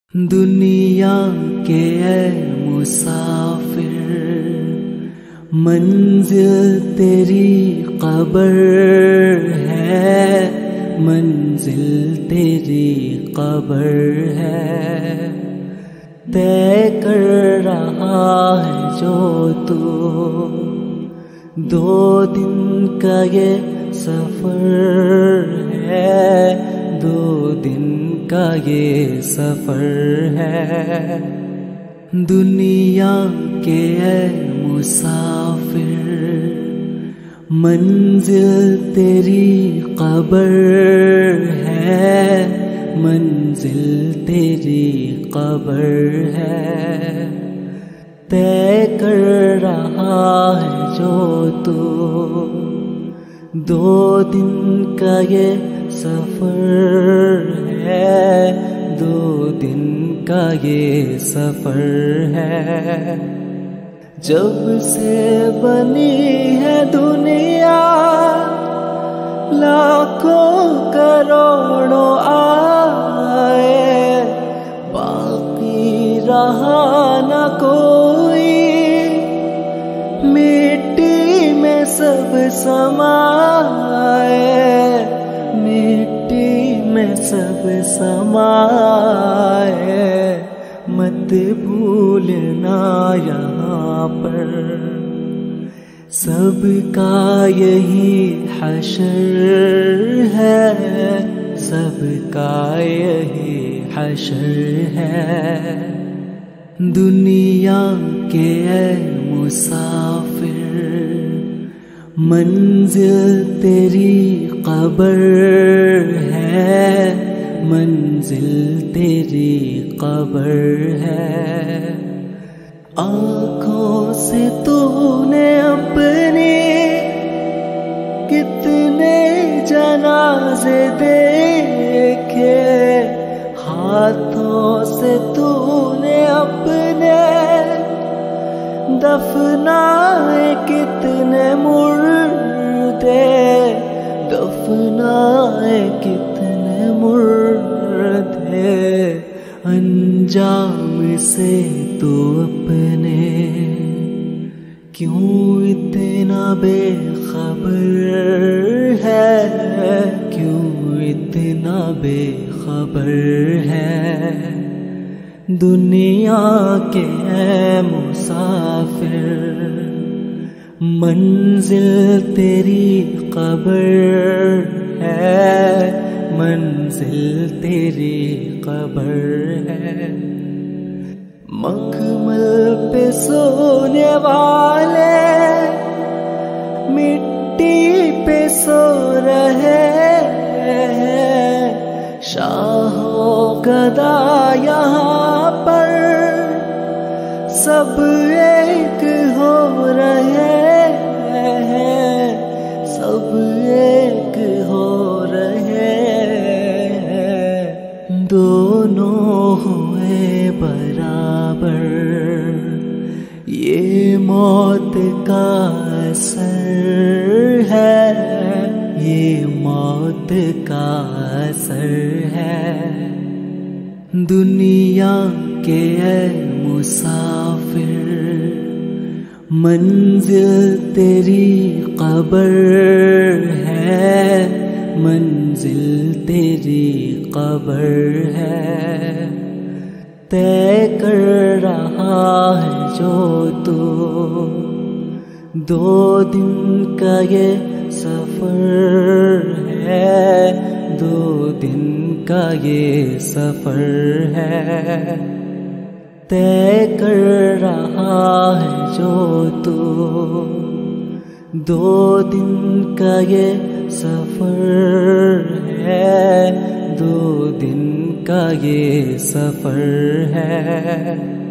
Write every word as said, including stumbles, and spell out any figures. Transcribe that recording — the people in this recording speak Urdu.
دنیا کے اے مسافر، منزل تیری قبر ہے، منزل تیری قبر ہے۔ طے کر رہا ہے جو تو دو دن کا یہ سفر ہے، دو دن کا یہ سفر ہے۔ دنیا کے اے مسافر، منزل تیری قبر ہے، منزل تیری قبر ہے۔ طے کر رہا ہے جو تو دو دن کا یہ سفر ہے، دو دن کا یہ سفر ہے۔ جب سے بنی ہے دنیا لاکھوں کروڑوں آئے، باقی رہا نہ کوئی، مٹی میں سب سمائے، مٹی میں سب سمائے۔ مت بھولنا یہاں پر سب کا یہی حشر ہے، سب کا یہی حشر ہے۔ دنیا کے اے مسافر، منزل تیری قبر ہے، منزل تیری قبر ہے۔ آنکھوں سے تو نے اپنے کتنے جنازے دیکھے، ہاتھوں سے تو نے اپنے دفنائے کتنے مردے، دفنائے کتنے مردے۔ انجام سے تو اپنے کیوں اتنا بے خبر ہے، کیوں اتنا بے خبر ہے۔ دنیا کے اے مسافر، منزل تیری قبر ہے، منزل تیری قبر ہے۔ مخمل پہ سونے والے مٹی پہ سو رہے ہیں، شاہ و گدا یہاں پر سب ایک ہو رہے ہیں، سب ایک ہو رہے ہیں۔ دونوں ہوئے برابر، یہ موت کا اثر ہے، یہ موت کا اثر ہے۔ دنیا کے اے مسافر، منزل تیری قبر ہے، منزل تیری قبر ہے۔ طے کر رہا ہے جو تو دو دن کا یہ سفر ہے، دو دن کا یہ سفر ہے۔ طے کر رہا ہے جو تو دو دن کا یہ سفر ہے، دو دن کا یہ سفر ہے۔